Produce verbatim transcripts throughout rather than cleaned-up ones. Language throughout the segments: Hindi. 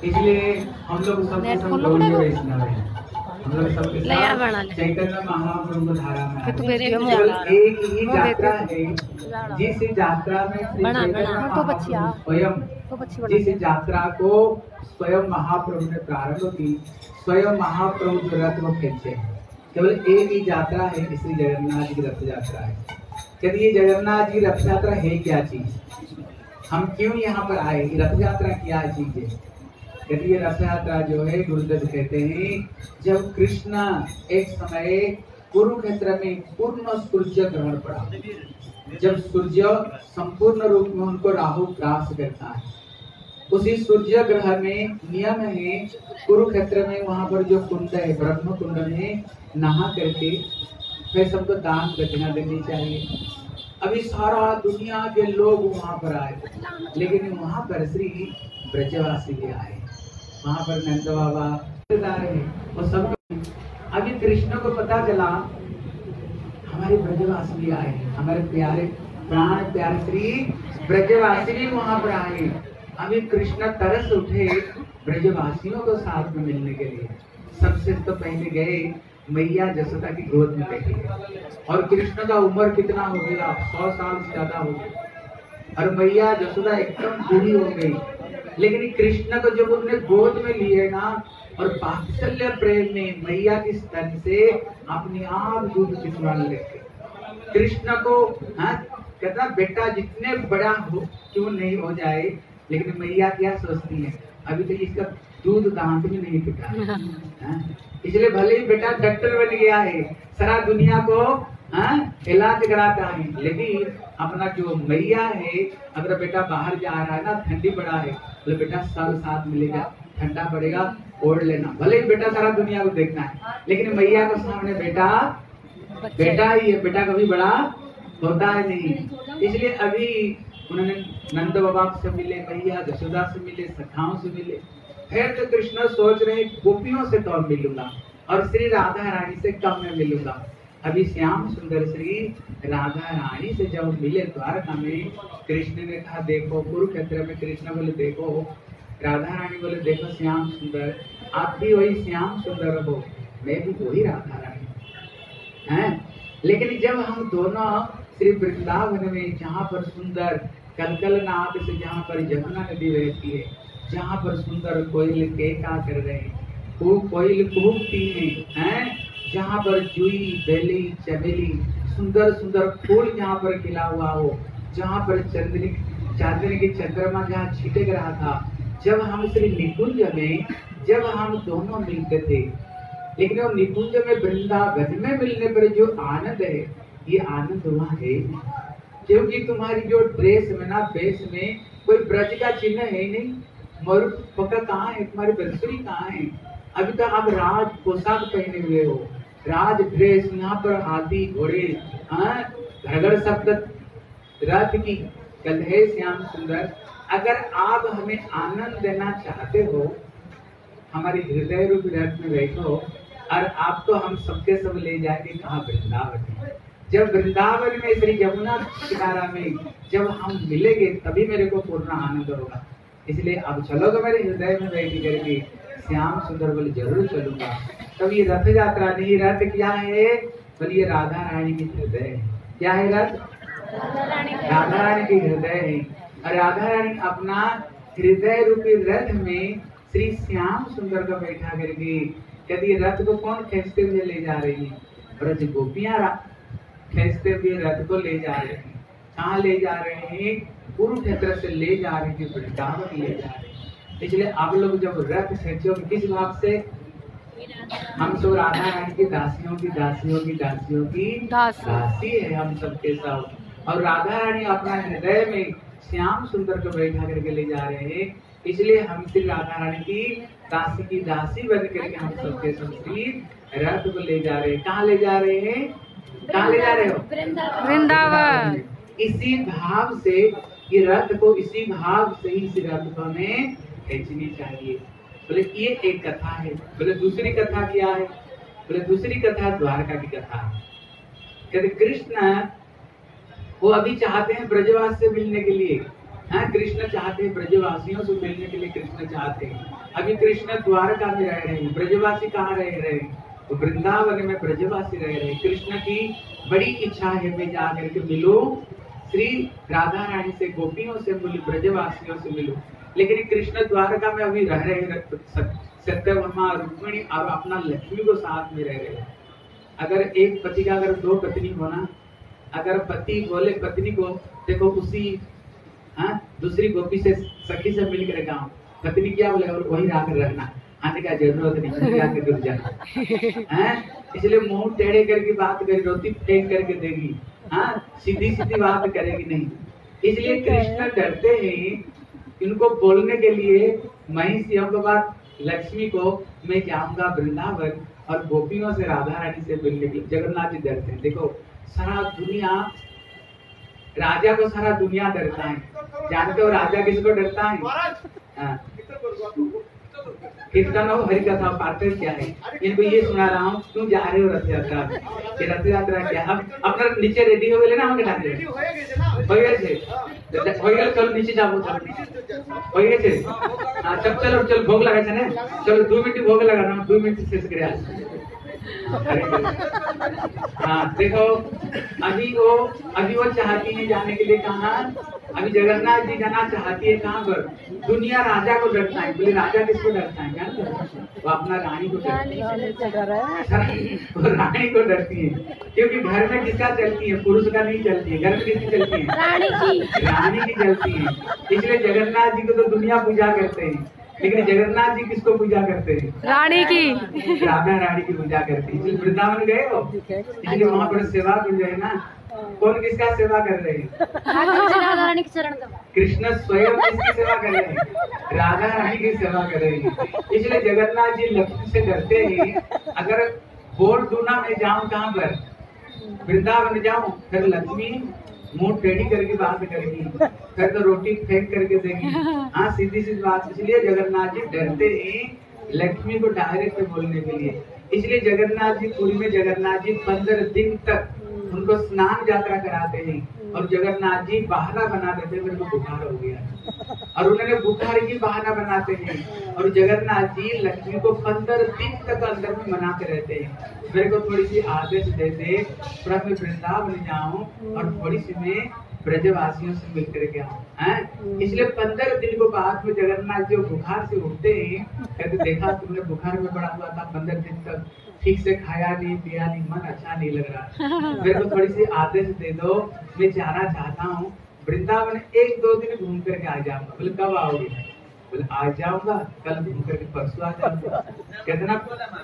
इसलिए हम लोग सब सब गौरी वैष्णव हैं। हम लोग सब चैतन्य महाप्रभु धारा में केवल एक ही यात्रा है, जिस यात्रा में स्वयं जिस यात्रा को स्वयं महाप्रभु ने प्रारंभ की, स्वयं महाप्रभु जो रथ को खींचे, केवल एक ही यात्रा है, श्री जगन्नाथ जी की रथ यात्रा है। यदि ये जगन्नाथ जी रथ यात्रा है क्या चीज, हम क्यों यहाँ पर आए, रथ यात्रा क्या चीज है? यदि ये रथ यात्रा जो है, गुरुदेव कहते हैं जब कृष्ण एक समय कुरुक्षेत्र में पूर्ण सूर्य ग्रहण पड़ा, जब सूर्य संपूर्ण रूप में उनको राहु ग्रास करता है, उसी सूर्य ग्रहण में नियम है कुरुक्षेत्र में, वहां पर जो कुंड है ब्रह्म कुंड में नहा करके फिर सबको दान दक्षिणा देनी चाहिए। अभी सारा दुनिया के लोग वहां पर आए, लेकिन वहां पर श्री ब्रजवासी भी आए, वहां पर नंद बाबा वो सब। अभी कृष्ण को पता चला हमारे ब्रजवासी भी आए, हमारे प्यारे प्राण प्यारे श्री ब्रजवासी भी वहां पर आए। अभी कृष्ण तरस उठे ब्रजवासियों को साथ में मिलने के लिए। सबसे तो पहले गए मैया जसोदा की गोद में बैठे, और कृष्ण का उम्र कितना हो गया, सौ साल से ज्यादा हो गया, और मैया जसोदा एकदम बूढ़ी हो गई। लेकिन कृष्ण को जब उन्होंने गोद में लिए ना, और वात्सल्य प्रेम में मैया की स्तन से अपने आप दूध पिछवाने लगे। कृष्ण को हाँ कहता बेटा जितने बड़ा हो क्यों नहीं हो जाए, लेकिन मैया क्या सोचती है, अभी तो इसका दूध दांत भी नहीं पिटा, इसलिए भले ही बेटा डॉक्टर बन गया है, सारा दुनिया को हाँ इलाज कराता है, लेकिन अपना जो मैया है, अगर बेटा बाहर जा रहा है ना, ठंडी पड़ा है, तो बेटा सब साथ मिलेगा, ठंडा पड़ेगा ओढ़ लेना, भले ही बेटा सारा दुनिया को देखना है, लेकिन मैया के सामने बेटा बेटा ही है, बेटा कभी बड़ा होता है नहीं। इसलिए अभी उन्होंने नंद बाबा से मिले, मैया जसोदा से मिले, सखाओं से मिले। फिर तो कृष्ण सोच रहे गोपियों से तो मिलूंगा और श्री राधा रानी से कम में मिलूंगा। अभी श्याम सुंदर श्री राधा रानी से जब मिले द्वारका में, कृष्ण ने कहा देखो, कुरुक्षेत्र में कृष्ण बोले देखो, राधा रानी बोले देखो श्याम सुंदर, आप भी वही श्याम सुंदर हो, मैं भी वही राधा रानी हैं। लेकिन जब हम दोनों श्री वृंदावन में, जहाँ पर सुंदर कलकल नाद से जहाँ पर यमुना नदी बहती है, जहाँ पर सुंदर कोयल केका कर रहे हैं, कोयल कूकती हैं, जहाँ पर जुई बेली चमेली सुंदर सुंदर फूल जहाँ पर खिला हुआ हो, जहाँ पर चंद्री चांदनी की चंद्रमा जहाँ छिटक रहा था, जब हम श्री निकुंज में जब हम दोनों मिलते थे, लेकिन वो निकुंज में वृंदावन में मिलने पर जो आनंद है, ये आनंद वहाँ है क्योंकि तुम्हारी जो ड्रेस में ना, बेस में कोई ब्रज का चिन्ह है नहीं, मरु पका कहाँ है, तुम्हारी बंसुरी कहाँ है? अभी तो आप राज पोशाक पहने हुए हो, राज ड्रेस, यहाँ पर हाथी घोड़े घड़गड़ शब्द रथ की गंधे श्याम सुंदर। अगर आप हमें आनंद देना चाहते हो, हमारी हृदय रूपी रथ में बैठो, और आपको हम सबके सब ले जाएंगे कहाँ, वृंदावन में। जब वृंदावन में श्री यमुना किनारा में जब हम मिलेंगे, तभी मेरे को पूर्ण आनंद होगा। इसलिए अब चलोगे मेरे हृदय में बैठ करके, श्याम सुंदर बोले जरूर चलूंगा। तब ये रथ यात्रा नहीं, रथ क्या है बोलिए, राधा रानी की हृदय है। क्या है रथ? राधा रानी की हृदय है, और राधा रानी अपना हृदय रूपी रथ में श्री श्याम सुंदर को बैठा करके, यदि रथ को कौन खींचते हुए ले जा रही है? ब्रज गोपियां खींचते हुए रथ को ले जा रहे हैं। कहाँ ले जा रहे हैं? कुरुक्षेत्र से ले जा रहे हैं, वृंदावन ले जा रहे हैं। इसलिए आप लोग जब रथ खींचोगे किस भाव से? हम सब राधा रानी की दासियों की दासियों की दासियों की दासी है हम सबके सब, और राधा रानी अपना हृदय में श्याम सुंदर को बैठा करके ले जा रहे हैं। इसलिए हम श्री राधा रानी की दासी की दासी बन करके हम सबके सब श्री रथ को ले जा रहे हैं। कहाँ ले जा रहे हैं? कहाँ ले जा रहे हो? वृंदावन। इसी भाव से ये रथ को, इसी भाव से ही इस रथ को हमें खींचनी चाहिए। बोले ये एक कथा है। बोले दूसरी कथा क्या है? बोले दूसरी कथा द्वारका की कथा है। कहते कृष्ण वो अभी चाहते हैं ब्रजवास से मिलने के लिए, हाँ, कृष्ण चाहते हैं ब्रजवासियों से मिलने के लिए, कृष्ण चाहते हैं। अभी कृष्ण द्वारका में रह रहे हैं, ब्रजवासी कहाँ रह रहे हैं? तो वृंदावन में ब्रजवासी रह रहे हैं। कृष्ण की बड़ी इच्छा है मैं जा करके मिलूं श्री राधा रानी से, गोपियों से मिलूं, ब्रजवासियों से मिलूं। लेकिन कृष्ण द्वारका में अभी रह रहे हैं, सत्यभामा रुक्मिणी और अपना लक्ष्मी को साथ में रह रहे हैं। अगर एक पति का अगर दो पत्नी होना, अगर पति बोले पत्नी को देखो उसी हाँ दूसरी गोपी से सखी से मिलकर गाँव, पत्नी क्या बोलेगा? वही आकर रखना, आने का जरूरत नहीं, आके गिर जाना है। इसलिए मुंह टेढ़े करके बात करेगी, रोटी फेंक करके देगी, हाँ सीधी सीधी बात करेगी नहीं। इसलिए कृष्ण डरते हैं इनको बोलने के लिए। महिषी के बाद लक्ष्मी को मैं जाऊंगा वृंदावन और गोपियों से राधा रानी से मिलने के लिए। जगन्नाथ जी डरते हैं। देखो सारा दुनिया, राजा को सारा दुनिया डरता है। जानते हो राजा किसको डरता है? हाँ। कीर्तन हो, हरि कथा पाठ क्या है? इनको ये सुना रहा हूँ, क्यों जा रहे हो रथ यात्रा? रथ यात्रा क्या? अब अपना नीचे रेडी हो गए ना, हम क्या थे हो गए थे हो गए चलो नीचे जाओ, हो गए थे। हाँ तब चलो चलो भोग लगा था ना, चलो दो मिनट भोग लगाना, दो मिनट शेष करे। हाँ देखो अभी वो अभी वो चाहती है जाने के लिए कहाँ? अभी जगन्नाथ जी जाना चाहती है कहाँ पर? दुनिया राजा को डरता है। बोले राजा किसको डरता है? क्या वो अपना रानी को डरती है। वो रानी को डरती है क्योंकि घर में किसका चलती है? पुरुष का नहीं चलती है। घर में किसकी चलती है? रानी की, रानी की चलती है। इसलिए जगन्नाथ जी को तो दुनिया पूजा करते हैं, लेकिन जगन्नाथ जी किसको पूजा करते हैं? रानी की, राधा रानी की पूजा करते हैं। इसलिए वृंदावन गए हो, इसलिए वहाँ पर सेवा कर रहे हैं ना। कौन किसका सेवा कर रहे हैं? राधा रानी के चरण। कृष्ण स्वयं किसकी सेवा कर रहे हैं? राधा रानी की सेवा कर रहे हैं। इसलिए जगन्नाथ जी लक्ष्मी से डरते हैं। अगर बोल दूं ना मैं जाऊं कहाँ पर? वृंदावन जाऊं, फिर लक्ष्मी मुंह टेढ़ी करके बात करेगी, फिर तो रोटी फेंक करके देगी। हाँ सीधी सीधी बात। इसलिए जगन्नाथ जी डरते हैं लक्ष्मी को डायरेक्ट बोलने के लिए। इसलिए जगन्नाथ जी पुरी में जगन्नाथ जी पंद्रह दिन तक उनको स्नान यात्रा कराते हैं और जगन्नाथ जी बहाना बना देते हैं मेरे को बुखार हो गया, और उन्होंने बुखार की बहाना बनाते हैं। और जगन्नाथ जी लक्ष्मी को पंद्रह दिन तक अंदर में मनाते रहते हैं, मेरे को थोड़ी सी आदेश देते, थोड़ा मैं वृंदावन जाऊं और थोड़ी सी मैं ब्रजवासियों से मिलकर के आऊं। इसलिए पंद्रह दिन को बाद में जगन्नाथ जी बुखार से उठते हैं, कहते देखा तुमने बुखार में पड़ा हुआ था, पंद्रह दिन तक ठीक से खाया नहीं पिया नहीं, मन अच्छा नहीं लग रहा, मेरे को थोड़ी सी आदेश दे दो, मैं जाना चाहता हूँ वृंदावन, एक दो दिन घूम करके आ जाऊंगा। बोले कब आओगे? बोले आ जाऊंगा कल घूम करके परसों आ जाऊंगा। कितना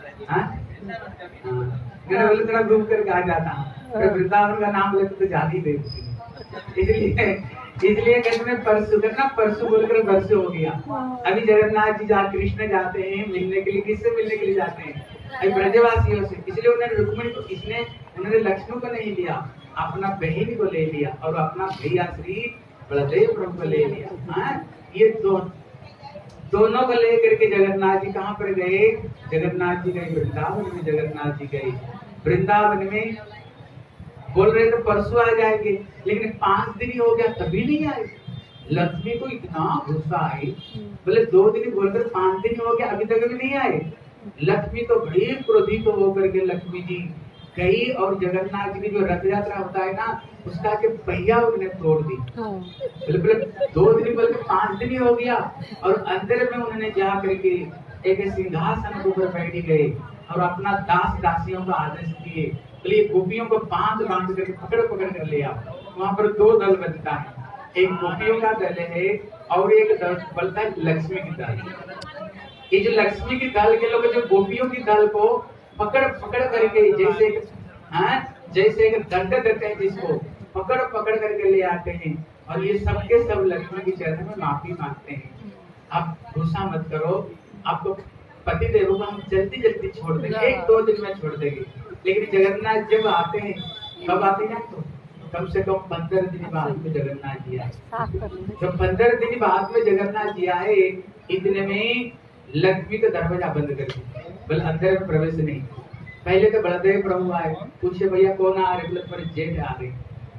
मेरा बोले थोड़ा घूम करके आ जाता हूँ। वृंदावन का नाम लेते तो ज्यादा ही देती, इसलिए इसलिए कहते हैं परसों करना, परसों बोलकर परसों हो गया। अभी जगन्नाथ जी जा कृष्ण जाते हैं मिलने के लिए, किससे मिलने के लिए जाते हैं? अभी ब्रजवासियों से। इसलिए उन्होंने रुक्मिणी को, इसने उन्होंने लक्ष्मण को नहीं लिया, अपना बहन को ले लिया और अपना भैया श्री बलदेव प्रभु को ले लिया। हाँ ये दो दोनों को लेकर के जगन्नाथ जी कहाँ पर गए? जगन्नाथ जी गए वृंदावन में। जगन्नाथ जी गए वृंदावन में, बोल रहे तो परसों आ जाएंगे, लेकिन पांच दिन ही हो गया तभी नहीं आए। लक्ष्मी को इतना गुस्सा आई, बोले दो दिन बोलकर पांच दिन हो गया अभी तक भी नहीं आए। लक्ष्मी तो बड़ी क्रोधित तो होकर के लक्ष्मी जी गई और जगन्नाथ जी की जो रथ यात्रा होता है ना उसका के पहिया उन्होंने तोड़ दी। बोले बोले दो दिन बोल के पांच दिन ही हो गया, और अंदर में उन्होंने जा करके एक सिंहासन के ऊपर बैठ गए और अपना दास दासियों का आदेश दिए, बोले गोपियों को बांध बांध करके पकड़ पकड़ कर ले आओ। वहाँ पर दो दल बनता है, एक गोपियों का दल है और एक दल बनता है लक्ष्मी की दल। ये जो लक्ष्मी की दल के लोग जो गोपियों की दल को पकड़ पकड़ करके जैसे हाँ जैसे एक दंड देते हैं जिसको पकड़ पकड़ करके ले आते हैं, और ये सबके सब लक्ष्मी की चरण में माफी मांगते हैं। आप गुस्सा मत करो, आपको पति देवों को हम जल्दी जल्दी छोड़ देंगे, एक दो दिन में छोड़ देंगे। लेकिन जगन्नाथ जब आते हैं, कब आते हैं तो कम से कम पंद्रह दिन बाद में जगन्नाथ जी आए। जब पंद्रह दिन बाद में जगन्नाथ जी आए, इतने में लक्ष्मी का दरवाजा बंद कर दिया, बोले अंदर में प्रवेश नहीं। पहले तो बलदेव प्रभु आए, पूछे भैया कौन आ रहे? बोले तुम्हारे जेठ आ गए।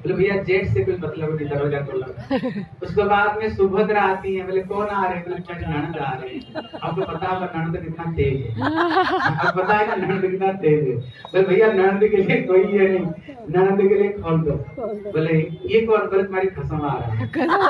बोले भैया जेठ से कुछ मतलब नहीं, दरवाजा खोला। उसके बाद में सुभद्रा आती है, बोले कौन आ रहे हैं? बोले ननद आ रहे हैं। आपको पता है ननद कितना तेज है, आपको पता है ना ननद कितना तेज है। बोले भैया ननद के लिए कोई है नहीं, ननद के लिए खोल दो। बोले ये कौन? बोले तुम्हारी कसम आ रहा है,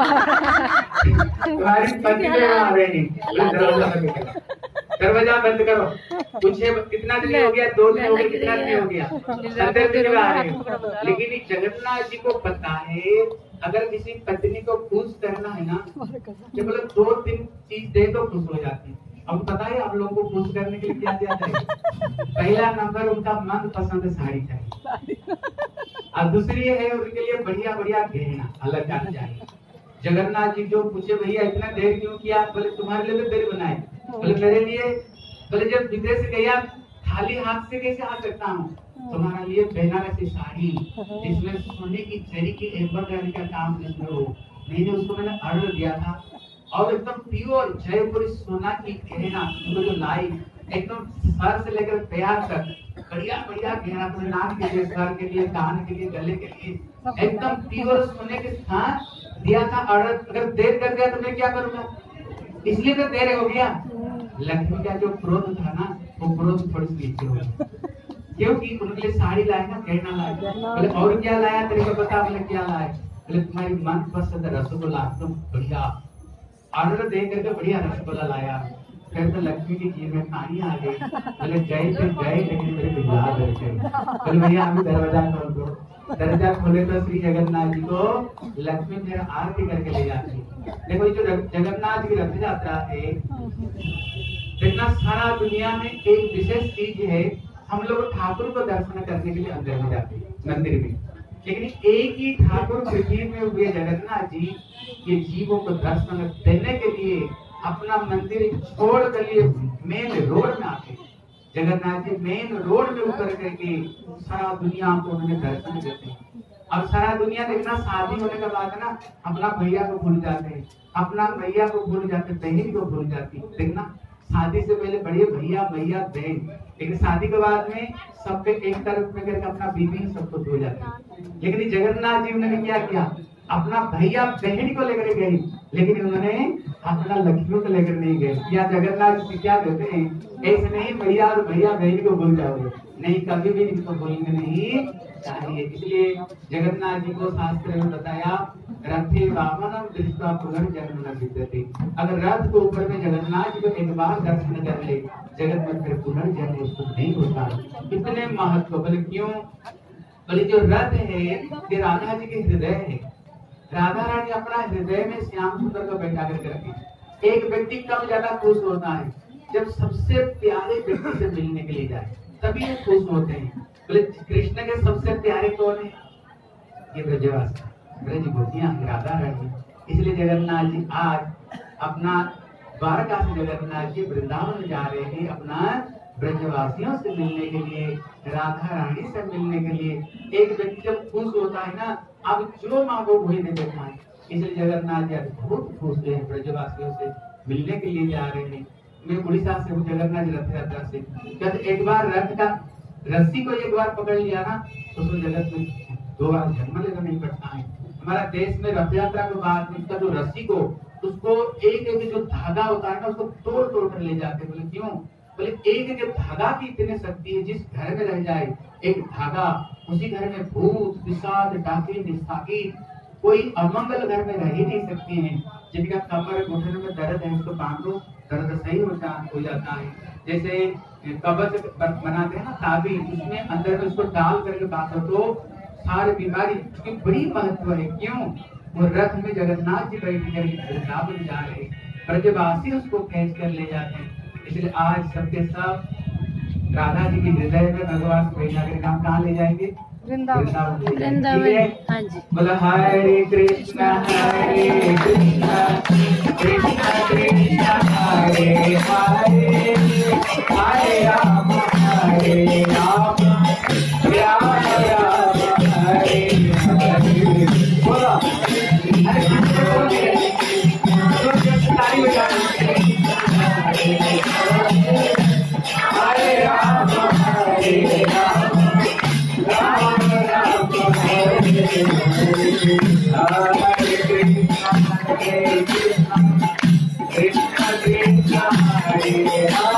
तुम्हारी पति देव आ रहे हैं। बोले दरवाजा बंद करो, दरवाजा बंद करो। पूछे कितना दिन हो गया? दो दिन हो गया। कितना दिन हो गया? सत्तर दिन आ रहे हैं। लेकिन जगन्नाथ जी को पता है अगर किसी पत्नी को खुश करना है ना, जब बोले दो तीन चीज दे तो खुश हो जाती है। अब पता है आप लोगों को खुश करने के लिए क्या दिया जाए? पहला नंबर उनका मन पसंद साड़ी चाहिए, और दूसरी है उनके लिए बढ़िया बढ़िया गहना अलग जाना चाहिए। जगन्नाथ जी जो पूछे भैया इतना देर क्यों किया? बोले तुम्हारे लिए देर बनाए। बोले मेरे लिए? बोले जब विदेश गया खाली हाथ से कैसे आ सकता हूँ? तुम्हारे लिए बनारसी साड़ी जिसमें सोने की जरी की एम्ब्रॉयडरी का काम जिसमें हो, मैंने उसको मैंने ऑर्डर दिया था, और एकदम प्योर जयपुरी सोना की गहना जो लाई, एकदम सर से लेकर पैर तक बढ़िया बढ़िया गहना, अपने नाक के लिए, सर के लिए, कान के लिए, गले के लिए, एकदम प्योर सोने के साथ दिया था ऑर्डर। अगर देर कर दिया तो मैं क्या करूँगा? इसलिए तो देर हो गया। लक्ष्मी का जो क्रोध था ना, वो क्रोध थोड़ी सी नीचे हो गया, क्योंकि उनके लिए साड़ी लाए ना, गहना लाए। बोले और क्या लाया? तेरे को बता। बोले क्या लाए? बोले तुम्हारी मन पसंद रसगुल्ला एकदम बढ़िया, ऑर्डर दे करके बढ़िया रसगुल्ला लाया। फिर तो लक्ष्मी की जीव में पानी आ गई। बोले गए थे गए, लेकिन मेरे को याद रखे। बोले भैया हमें दरवाजा खोल दो। दरवाजा खोले तो श्री जगन्नाथ जी को लक्ष्मी फिर आरती करके ले जाती। देखो ये जो जगन्नाथ की रथ यात्रा है, इतना सारा दुनिया में एक विशेष चीज है, हम लोग ठाकुर को दर्शन करने के लिए अंदर में जाते हैं मंदिर में, लेकिन एक ही ठाकुर पृथ्वी में हुए जगन्नाथ जी ये जीवों को दर्शन देने के लिए अपना मंदिर छोड़ कर लिए मेन रोड में आते। जगन्नाथ जी मेन रोड में उतर करके सारा दुनिया को उन्हें दर्शन देते हैं। अब सारा दुनिया देखना शादी होने के बाद ना अपना भैया को भूल जाते हैं, अपना भैया को भूल जाते, बहन को भूल जाती। देखना शादी से पहले बड़े भैया भैया बहन, लेकिन शादी के बाद में सब पे एक तरफ में करके अपना बीवी सबको भूल जाते हैं। लेकिन जगन्नाथ जी उन्होंने क्या किया? अपना भैया बहन को लेकर गए, लेकिन उन्होंने अपना लक्ष्मी को लेकर नहीं गए। या जगन्नाथ जी क्या कहते हैं? ऐसे नहीं भैया और भैया बहन को भूल जाओगे, नहीं कभी भी इनको भूलने नहीं चाहिए। इसलिए जगन्नाथ जी को शास्त्र में बताया रथे वामनम दृष्ट्वा पुनर्जन्म न विद्यते। अगर रथ के ऊपर में जगन्नाथ जी को एक बार दर्शन कर ले, जगत में फिर पुनर्जन्म उसको नहीं होता। कितने महत्व, बोले क्यों? बोले जो रथ है ये राधा जी के हृदय है। राधा रानी अपना हृदय में श्याम सुंदर को बैठा करके रखी। एक व्यक्ति कम ज्यादा खुश होता है जब सबसे प्यारे व्यक्ति से मिलने के लिए जाए, तभी वो खुश होते हैं। बोले कृष्ण के सबसे प्यारे कौन है? ये ब्रजवासी, ब्रज गोपियां, राधा रानी। इसलिए जगन्नाथ जी आज अपना द्वारका से जगन्नाथ जी वृंदावन जा रहे हैं अपना ब्रजवासियों से मिलने के लिए, राधा रानी से मिलने के लिए। एक व्यक्ति जब खुश होता है ना, अब जो मांगो वही दे देता है। इसलिए जगन्नाथ जी बहुत खुश हैं, ब्रजवासियों से मिलने के लिए जा रहे हैं। मैं उड़ीसा से हूँ, जगन्नाथ जी रथ यात्रा से। जब एक बार रथ का रस्सी को एक बार पकड़ लिया ना, तो उसको जगत में दो बार जन्म लेना नहीं पड़ता है। हमारा देश में रथ यात्रा के बाद उसका जो रस्सी को उसको एक एक जो धागा होता है ना, उसको तोड़ तोड़ कर ले जाते। बोले क्यों? बोले एक एक धागा की इतनी शक्ति है, जिस घर में रह जाए एक धागा, उसी घर में भूत पिशाच डाकिन निस्ताकिन कोई अमंगल घर में रह ही नहीं सकते हैं। जिनका कमर घुटने में दर्द है उसको बांध दो, दर्द सही होता हो जाता है। जैसे कवच बनाते हैं ना ताबीज, उसमें अंदर में उसको डाल करके बांधो तो सारी बीमारी, उसकी बड़ी महत्व है। क्यों? वो रथ में जगन्नाथ जी बैठ कर वृंदावन जा रहे, ब्रजवासी उसको खींच कर ले जाते हैं। इसलिए आज सबके सब राधा जी के हृदय में भगवान बैठा कर काम कहाँ ले जाएंगे? वृंदावन। बोला हरे कृष्णा हरे कृष्णा कृष्णा कृष्णा हरे हरे, हरे राम हरे राम राम राम हरे हरे। बोला हरे हरे राम हरे राम राम राम हरे हरे। हरे